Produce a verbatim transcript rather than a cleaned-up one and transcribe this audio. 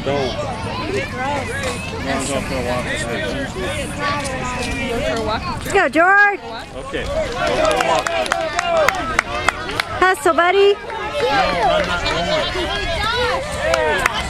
stove. Mom's off for a walk. Let's go, George. Okay. Hustle, buddy. No, I'm not going.